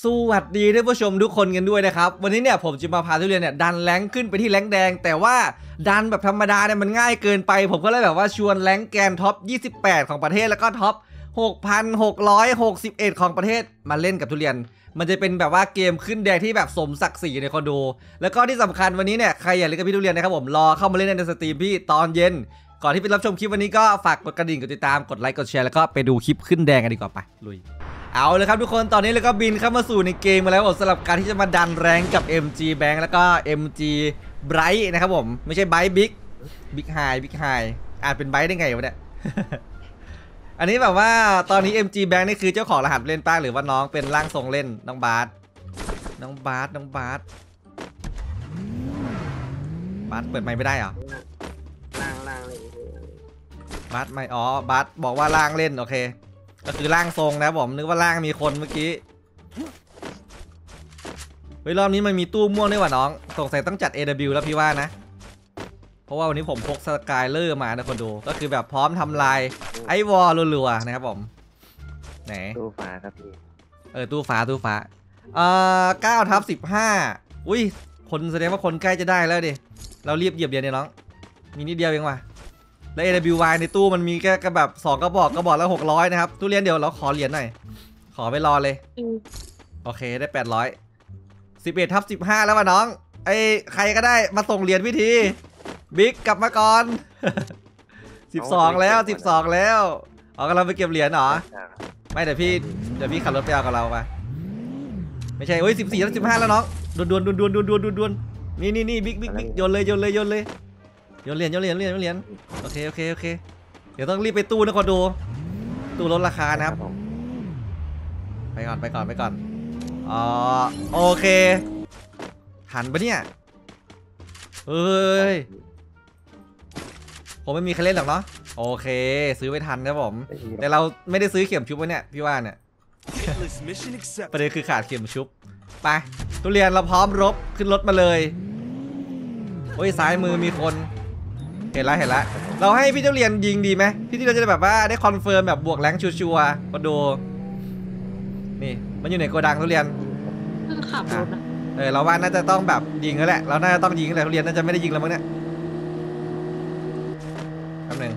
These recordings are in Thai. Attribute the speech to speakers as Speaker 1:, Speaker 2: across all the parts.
Speaker 1: สวัสดีท่านผู้ชมทุกคนกันด้วยนะครับวันนี้เนี่ยผมจะมาพาทุเรียนเนี่ยดันแรงขึ้นไปที่แรงแดงแต่ว่าดันแบบธรรมดาเนี่ยมันง่ายเกินไปผมก็เลยแบบว่าชวนแรงแกนท็อป28ของประเทศแล้วก็ท็อป 6,661 ของประเทศมาเล่นกับทุเรียนมันจะเป็นแบบว่าเกมขึ้นแดงที่แบบสมศักดิ์ศรีในคนดูแล้วก็ที่สำคัญวันนี้เนี่ยใครอยากเล่นกับพี่ทุเรียนนะครับผมรอเข้ามาเล่นในสตรีมพี่ตอนเย็นก่อนที่ไปรับชมคลิปวันนี้ก็ฝากกดกระดิ่งกดติดตามกดไลค์กดแชร์แล้วก็ไปดูคลิปขึ้นแดงกันดีกว่าไปลุยเอาเลยครับทุกคนตอนนี้เราก็บินเข้ามาสู่ในเกมมาแล้วสำหรับการที่จะมาดันแรงกับ MG Bank แล้วก็ MG Bright นะครับผมไม่ใช่ Bright Big High อ่านเป็น Bright ได้ไงวะเนี่ย อันนี้แบบว่าตอนนี้ MG Bank นี่คือเจ้าของรหัสเล่นป้าหรือว่าน้องเป็นร่างทรงเล่นน้องบาสบาสเปิดไมค์ไม่ได้เหรอ
Speaker 2: ล่างเลย
Speaker 1: บาสไม่อ๋อบาสบอกว่าร่างเล่นโอเคก็คือร่างทรงนะผมนึกว่าร่างมีคนเมื่อกี้เฮ้ยรอบนี้มันมีตู้ม่วงด้วยว่ะน้องสงสัยต้องจัด AW แล้วพี่ว่านะเพราะว่าวันนี้ผมพกสกายเลอร์มานะคนดูก็คือแบบพร้อมทำลายไอวอลรัวๆนะครับผมไหน
Speaker 2: ตู้ฟ้าครับพี่
Speaker 1: ตู้ฟ้า9/15อุ้ยคนแสดงว่าคนใกล้จะได้แล้วดิเรารีบเหยียบเดียวเนี่ยน้องมีนิดเดียวเองว่ะและ AWY ในตู้มันมีแค่แบบ2กระบอกละ600นะครับตู้เรียนเดี๋ยวเราขอเหรียญหน่อยขอไปรอเลยโอเคได้800 11/15แล้วว่ะน้องไอ้ใครก็ได้มาส่งเหรียญพิธีบิ๊กกลับมาก่อน 12แล้วอ๋อกำลังไปเก็บเหรียญเหรอไม่เดี๋ยวพี่ขับรถไปเอากับเราไปไม่ใช่โอ้ย14แล้ว15แล้วน้องดวนนี่บิ๊กโยนเลยโยนเหรียญโอเคเดี๋ยวต้องรีบไปตู้นะคนดูตู้ลดราคานะครับไปก่อนอ๋อโอเคหันปะเนี่ยเฮ้ยผมไม่มีใครเล่นหรอกเนาะโอเคซื้อไปทันนะผมแต่เราไม่ได้ซื้อเข็มชุบไว้เนี่ยพี่ว่าเนี่ย ประเด็นคือขาดเข็มชุบไปทุเรียนเราพร้อมรบขึ้นรถมาเลยโอ้ยซ้ายมือมีคนเห็นแล้วเราให้พี่ทุเรียนยิงดีไหมพี่ที่เราจะแบบว่าได้คอนเฟิร์มแบบบวกแรงชัวร์ๆมาดูนี่มันอยู่ในโกดังทุเรียน
Speaker 3: ขับรถ
Speaker 1: เราว่าน่าจะต้องแบบยิงแล้วแหละเราน่าจะต้องยิงแหละทุเรียนน่าจะไม่ได้ยิงแล้วมั้งเนี่ยคำหนึ่ง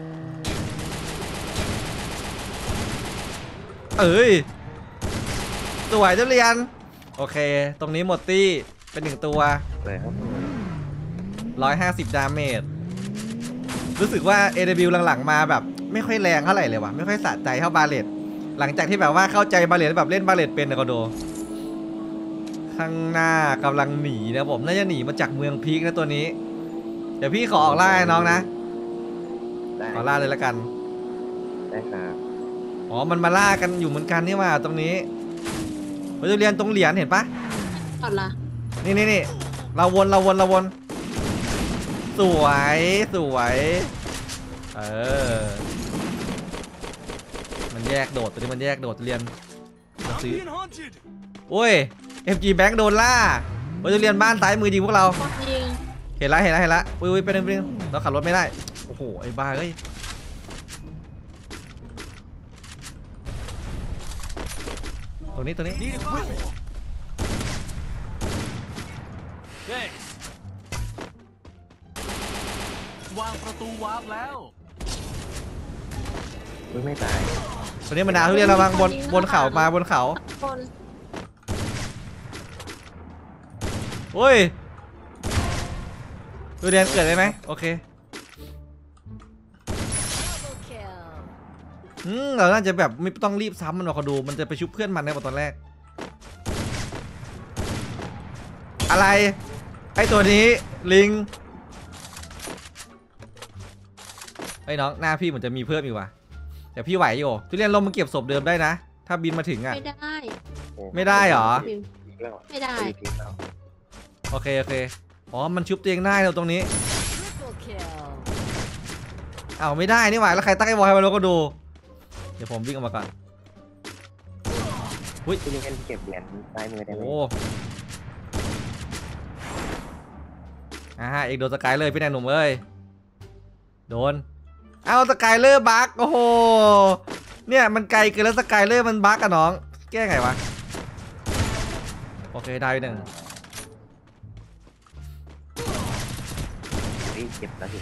Speaker 1: สวยทุเรียนโอเคตรงนี้หมดตี้เป็น1ตัว
Speaker 2: เลยครับ
Speaker 1: 150 ดาเมจรู้สึกว่า AW หลังๆมาแบบไม่ค่อยแรงเท่าไหร่เลยว่ะไม่ค่อยสะใจเท่าบาเลตหลังจากที่แบบว่าเข้าใจบาเลตแบบเล่นบาเลตเป็นนะก็ดูข้างหน้ากำลังหนีนะผมน่าจะหนีมาจากเมืองพีคนะตัวนี้เดี๋ยวพี่ขอออกล่าให้น้องนะขอล่าเลยละกัน
Speaker 2: ได้ครับ
Speaker 1: อ๋อมันมาล่ากันอยู่เหมือนกันนี่ว่าตรงนี้เราจะเรียนตรงเหรียญเห็นปะ
Speaker 3: ก่อนละ
Speaker 1: นี่เราวนสวยมันแยกโดดตัวนี้มันแยกโดดเรียนมาซื้อโอ้ย MG Bank โดนล่าเราจะเรียนบ้านซ้ายมือยิงพวกเราเห็นละอุ้ยไปหนึ่งเราขับรถไม่ได้โอ้โหไอ้บ้าเอ้ยตรงนี้
Speaker 4: วางประตูวาร์ปแล้ว
Speaker 2: ไม่ตาย
Speaker 1: ตัวนี้มันดาวทุเรียนระวังบนเขามาบนเขาโอ้ยทุเรียนเกิดได้ไหมโอเคเราน่าจะแบบไม่ต้องรีบซ้ำมันหรอกเขาดูมันจะไปชุบเพื่อนมันในตอนแรกอะไรไอตัวนี้ลิงไอ้น้องหน้าพี่เหมือนจะมีเพิ่มอีกว่ะแต่พี่ไหวอยู่ทุเรียนลงมาเก็บศพเดิมได้นะถ้าบินมาถึงอ่ะ
Speaker 3: ไม่
Speaker 1: ได้หรอ
Speaker 3: ไม่ได้
Speaker 1: โอเคอ๋อมันชุบตัวเองได้เราตรงนี้เอาไม่ได้นี่หว่าแล้วใครตั้งไอ้วอลให้มันเราก็ดูเดี๋ยวผมวิ่งออกมาก่อน
Speaker 2: อุ้ยทุเรียนเก็บเหรียญซ้ายมือได้ไหม
Speaker 1: เอกโดนสกายเลยพี่นายหนุ่มเอ้ยโดนเอาสกายเลอร์บั๊กโอ้โหเนี่ยมันไกลเกินแล้วสกายเลอร์มันบั๊กอะน้องแก้ไงวะเคได้หนึ่ง
Speaker 2: รีบเก็บแล้วพี่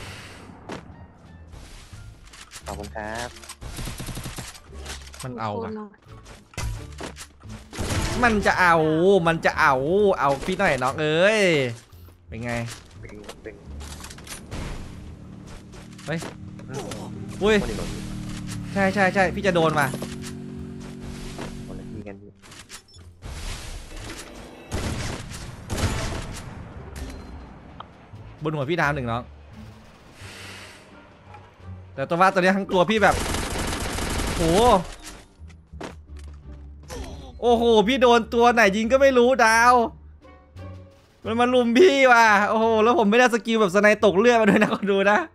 Speaker 2: ขอบคุณครับ
Speaker 1: มันเอา
Speaker 3: โค
Speaker 1: อะ
Speaker 3: นหน่อย
Speaker 1: มันจะเอาพี่หน่อยน้องเอ้ยเป็นไง
Speaker 2: เป็น
Speaker 1: เฮ้ยอุ้ย
Speaker 2: คนอื่น
Speaker 1: ใช่พี่จะโดนมา
Speaker 2: คนละทีกันพี่
Speaker 1: บนหัวพี่ดาวหนึ่งน้องแต่ตัวว่าตอนนี้ทั้งตัวพี่แบบโอ้โหพี่โดนตัวไหนยิงก็ไม่รู้ดาวมันมาลุมพี่ว่ะโอ้โหแล้วผมไม่ได้สกิลแบบสไนตกเลือดมาด้วยนะคนดูนะ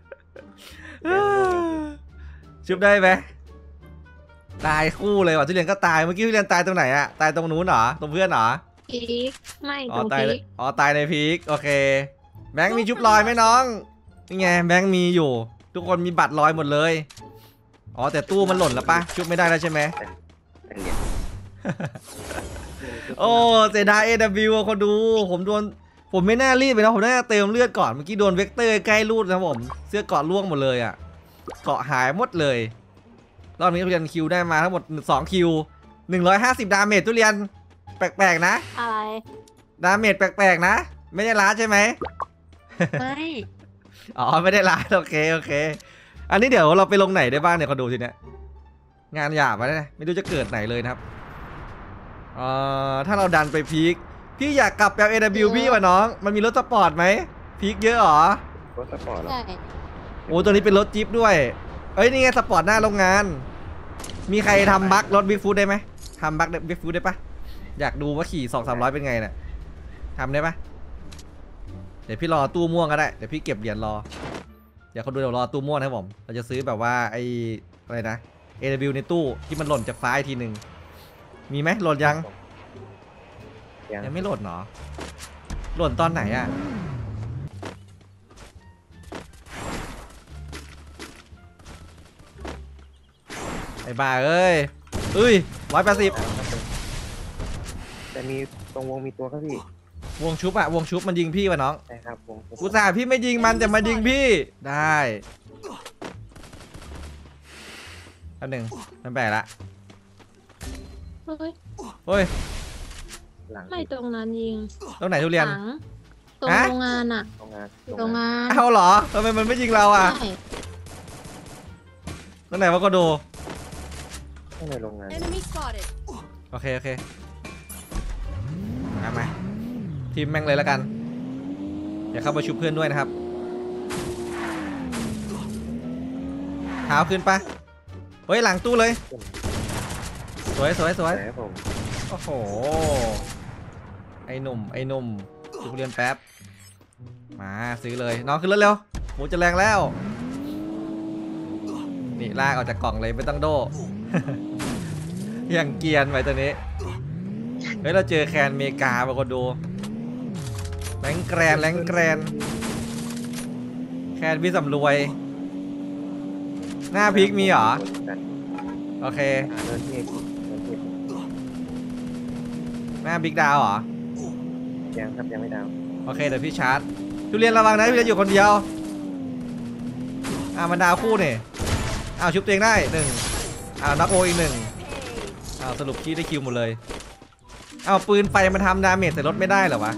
Speaker 1: ชุบได้ไหมตายคู่เลยว่ะทุเรียนก็ตายเมื่อกี้ทุเรียนตายตรงไหนอะตายตรงนู้นเหรอตรงเพื่อนเหรอ
Speaker 3: พีคไม่
Speaker 1: อ๋
Speaker 3: ต
Speaker 1: อ
Speaker 3: รง
Speaker 1: ตาย
Speaker 3: พีค
Speaker 1: ตายในพีคโอเคแบงค์มีชุบลอยไหมน้องนี่ไงแบงค์มีอยู่ทุกคนมีบัตรลอยหมดเลยอ๋อแต่ตู้มันหล่นแล้วปะชุบไม่ได้แล้วใช่ไหม
Speaker 2: เป็นเหรียญ
Speaker 1: โอ้เสียดาย AW อะคนดูผมไม่น่ารีบไปนะผมน่าจะเติมเลือดก่อนเมื่อกี้โดนเวกเตอร์ใกล้รูดนะผมเสื้อเกราะร่วงหมดเลยอ่ะเกราะหายหมดเลยรอบนี้ทุเรียนคิวได้มาทั้งหมด2คิว150ดาเมจทุเรียนแปลกๆนะ
Speaker 3: อะไร
Speaker 1: ดาเมจแปลกๆนะไม่ได้ล้าใช่ไหม
Speaker 3: ไม่
Speaker 1: อ๋อไม่ได้ล้าโอเคอันนี้เดี๋ยวเราไปลงไหนได้บ้างเนี่ยเขาดูทีเนี้ยงานหยาบมาเนี่ยไม่รู้จะเกิดไหนเลยนะครับถ้าเราดันไปพีคพี่อยากกลับไปเอา AW พี่ว่ะน้องมันมีรถสปอร์ตไหมพีคเยอะเหรอ
Speaker 2: รถสปอร์ตเหรอ
Speaker 3: ใช่
Speaker 1: โอ้ตัวนี้เป็นรถจี๊ปด้วยเอ้ยนี่ไงสปอร์ตหน้าโรงงาน มีใครทำบัครถบิ๊กฟูดได้ไหมทำบัคบิ๊กฟูดได้ปะอยากดูว่าขี่200-300เป็นไงน่ะทำได้ปะเดี๋ยวพี่รอตู้ม่วงก็ได้เดี๋ยวพี่เก็บเหรียญรอเดี๋ยวเขาดูเดี๋ยวรอตู้ม่วงนะครับผมเราจะซื้อแบบว่าไอ้อะไรนะ AW ในตู้ที่มันหล่นจากฟ้าอีกทีหนึ่งมีไหมหล่นยังไม่หล่นเนาะหล่นตอนไหนอะไอ้บ้าเอ้ย180
Speaker 2: แต่มีตรงวงมีตัวครับพี่
Speaker 1: วงชุบอะวงชุบมันยิงพี่วะน้อง
Speaker 2: ใช่ครับวง
Speaker 1: อุตส่าห์พี่ไม่ยิงมันแต่มายิงพี่ได้อันหนึ่งมันแปลกละ
Speaker 3: เฮ้ย
Speaker 1: เฮ้ย
Speaker 2: หลัง
Speaker 3: ไม่ตรงนั้นยิง
Speaker 1: ตรงไหนทุเรียน
Speaker 3: หลังตรง
Speaker 1: ฮะ
Speaker 3: โรงงานอะ
Speaker 2: โรงงาน
Speaker 3: โรงงาน
Speaker 1: เอาเหรอทำไมมันไม่ยิงเราอะ
Speaker 3: ใช่
Speaker 1: ตรงไหนวะก็ดู
Speaker 2: ข้างในโรงงาน
Speaker 5: Enemy spotted.
Speaker 1: โอเคมาทีมแม่งเลยแล้วกันอย่าเข้ามาชุบเพื่อนด้วยนะครับเท้าขึ้นปะเฮ้ยหลังตู้เลยสวย
Speaker 2: แต่ผม
Speaker 1: โอ้โหไอ้หนุ่มชุบเรียนแป๊บมาซื้อเลยน้องขึ้นรถเร็วหมูจะแรงแล้วนี่ลากออกจากกล่องเลยไม่ต้องโด อย่างเกรียนไปตัวนี้เฮ้ยเราเจอแคนเมกาบางคนดูแรงแกรนแคนพี่สำรวยหน้าพริกมีเหรอโอเค
Speaker 2: เดินเทพ
Speaker 1: หน้าบิ๊กดาวเหรอ
Speaker 2: ยังครับยังไม่ดาว
Speaker 1: โอเคเดี๋ยวพี่ชาร์จทุเรียนระวังนะทุเรียนอยู่คนเดียวมันดาวคู่นี่ชุบตัวเองได้หนึ่งนักโออีกหนึ่งสรุปพี่ได้คิวหมดเลยปืนไฟมันทำดาเมจแต่รถไม่ได้เหรอวะ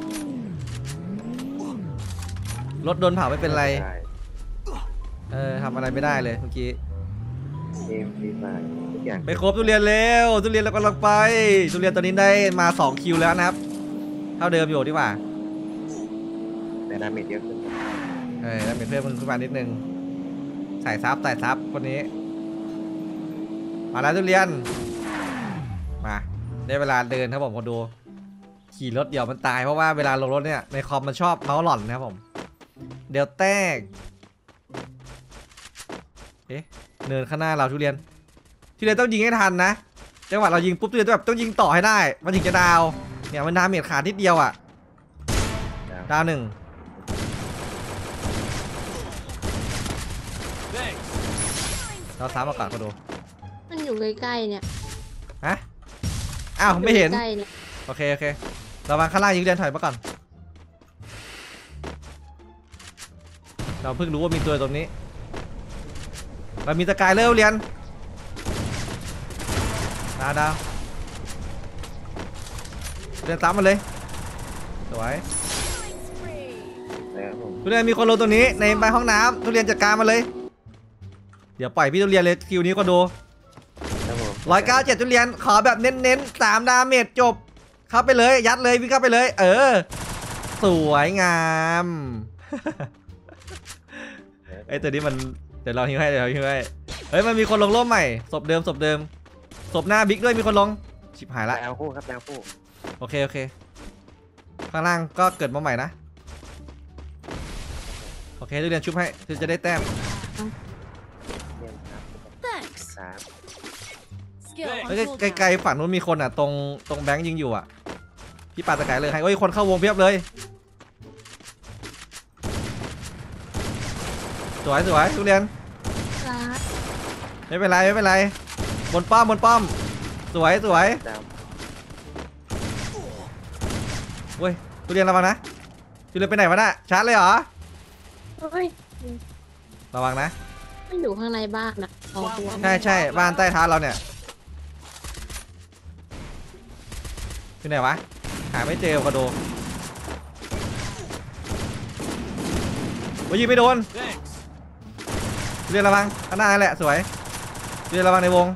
Speaker 1: รถโดนเผาไม่เป็นไรทำอะไรไม่ได้เลยเมื่อกี้
Speaker 2: เกมฟรีไฟทุกอย่าง
Speaker 1: ไปครบทุเรียนเร็วทุเรียนเรากำลังไปทุเรียนตอนนี้ได้มา2คิวแล้วนะครับเท่าเดิมอยู่ดีกว่า
Speaker 2: แต่ดาเมจเยอะขึ้น
Speaker 1: ดาเมจเพิ่มขึ้นมานิดนึงใส่ซับคนนี้มาแล้วทุเรียนมาได้เวลาเดินครับผมคนดูขี่รถเดี๋ยวมันตายเพราะว่าเวลาลงรถเนี่ยในคอมมันชอบเมาส์หล่อนนะครับผมเดี๋ยวแตกเนินข้างหน้าเราทุเรียนต้องยิงให้ทันนะจังหวะเรายิงปุ๊บทุเรียนต้องยิงต่อให้ได้มันถึงจะดาวเนี่ยมันดาเมจขาดนิดเดียวอ่ะดาวหนึ่งเราซ้ำอากาศเขาดู
Speaker 3: มันอยู่ใกล้ๆเนี่ย
Speaker 1: ฮะไม่เห็น
Speaker 3: ใกล้ๆเนี่ย
Speaker 1: โอเคระวังข้างล่างยิงเรียนถอยมาก่อนเราเพิ่งรู้ว่ามีตัวตรงนี้เรามีตะกายเร็วเรียนดาวเรียนตามมาเลยสวย
Speaker 2: แล้วผม
Speaker 1: ทุเรียนมีคนลงตรงนี้ในใบห้องน้ำทุเรียนจัดการมาเลยเดี๋ยวปล่อยพี่ทุเรียนเลยคิวนี้ก็ดู
Speaker 2: แล้วผม
Speaker 1: 197ทุเรียนขอแบบเน้นๆ3 ดาเมจจบเข้าไปเลยยัดเลยวิ่งเข้าไปเลยสวยงามไอ้ตัวนี้มันเดี๋ยวเราฮิวให้เฮ้ยมันมีคนลงร่มใหม่ศพเดิมศพหน้าบิ๊กด้วยมีคนลงชิบหายละ
Speaker 2: แนวคู่ครับแนวคู่
Speaker 1: โอเคข้างล่างก็เกิดมาใหม่นะโอเคทุเรียนชุบให้จะได้แต้ม
Speaker 2: เรียนครับ
Speaker 5: Thanks.
Speaker 2: ครับ
Speaker 5: Skill on
Speaker 1: เฮ้ย
Speaker 5: cooldown.
Speaker 1: ไกลๆฝั่งนู้นมีคนอ่ะตรงแบงค์ยิงอยู่อ่ะพี่ปาตะไคร้เลยให้คนเข้าวงเพียบเลยสวยทุเรียน
Speaker 3: รัก
Speaker 1: ไม่เป็นไรบนป้อมสวย
Speaker 2: ดาว
Speaker 1: เว้ยทุเรียนระวังนะทุเรียนไปไหนวะน่ะชาร์จเลยเหรอ
Speaker 3: เฮ้ย
Speaker 1: ระวังนะ
Speaker 3: มันอยู่ข้างในบ้านนะเอาตัว
Speaker 1: ใช่บ้านใต้เท้าเราเนี่ยที่ไหนวะหาไม่เจอกระโดดยิงไม่โดน
Speaker 4: Thanks
Speaker 1: ทุเรียนระวังข้างหน้านั่นแหละสวยทุเรียนระวังในวง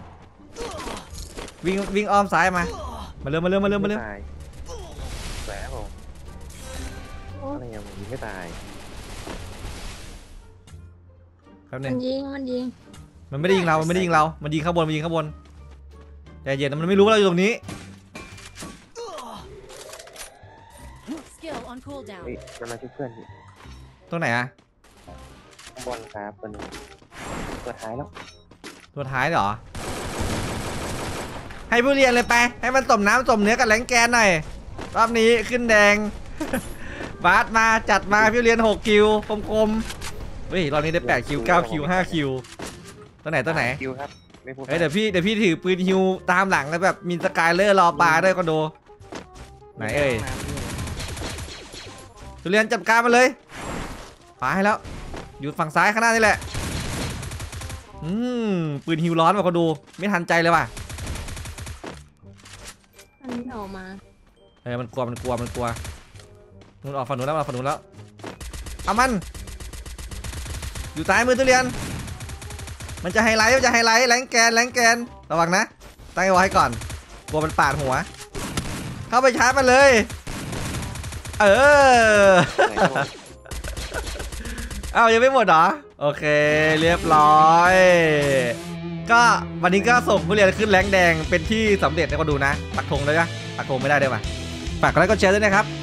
Speaker 1: วิ่งอ้อมซ้ายมาเร็ว
Speaker 2: ไม่ตายแล้วผมอะไรอย่างผมยิงไม่ตาย
Speaker 1: แป๊บนึ
Speaker 3: มั
Speaker 1: ง
Speaker 3: นยิง
Speaker 1: มันไม่ได้ยิงเรามันยิงข้างบนใจเย็นนะมันไม่รู้ว่าเราอยู่ตรงนี้
Speaker 5: Skill on cooldown.
Speaker 2: เฮ้ยกำลังช่วยเพื่อนอยู่
Speaker 1: ตรงไหนอะ
Speaker 2: ข้างบนครับตัวนึงตัวท้ายแล้ว
Speaker 1: ตัวท้ายเหรอให้ผู้เรียนเลยไปให้มันสมน้ำสมเนื้อกับแรงแกนหน่อยรอบนี้ขึ้นแดง บาสมาจัดมาพี่เรียน6คิวคมๆเฮ้ยรอบนี้ได้8คิว9คิว5คิวตัวไหน
Speaker 2: คิวครับไม่พูด
Speaker 1: เฮ้ยเดี๋ยวพี่ถือปืนฮิวตามหลังแล้วแบบมีสกายเลอร์รอปลาด้วยคอนโดไหนเอ่ยทุเรียนจัดการมาเลยปาให้แล้วอยู่ฝั่งซ้ายข้างหน้านี่แหละปืนฮิวร้อนมาคอนโดไม่ทันใจเลยว่ะ
Speaker 3: มันไม่ออกมา
Speaker 1: มันกลัวนู่นออกฝั่งนู้นแล้วเอามันอยู่ซ้ายมือทุเรียนมันจะไฮไลท์แรงแกนระวังนะตั้งไว้ก่อนกลัวมันปาดหัวเข้าไปชาร์จมันเลยเอายังไม่หมดเหรอโอเคเรียบร้อยก็วันนี้ก็ส่งผู้เรียนขึ้นแรงแดงเป็นที่สำเร็จนะก็ดูนะปักธงเลยนะปักธงไม่ได้ด้วยป่ะฝากกดไลค์กดแชร์ด้วยนะครับ